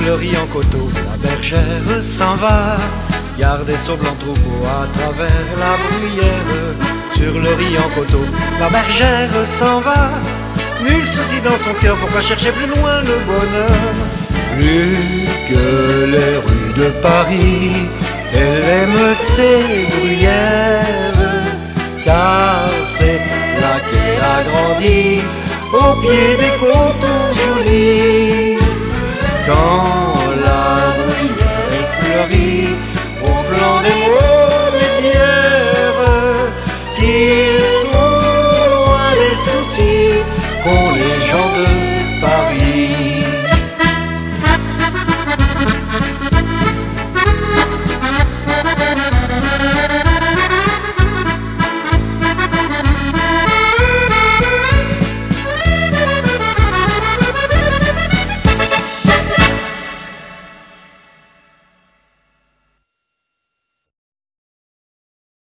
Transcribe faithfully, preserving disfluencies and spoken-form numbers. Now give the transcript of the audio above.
le riant coteau, la bergère s'en va garder son blanc troupeau à travers la bruyère. Sur le riant coteau, la bergère s'en va, nul souci dans son cœur, pourquoi chercher plus loin le bonheur? Plus que les rues de Paris, elle aime ses bruyères, car c'est là qu'elle a grandi, au pied des coteaux jolis.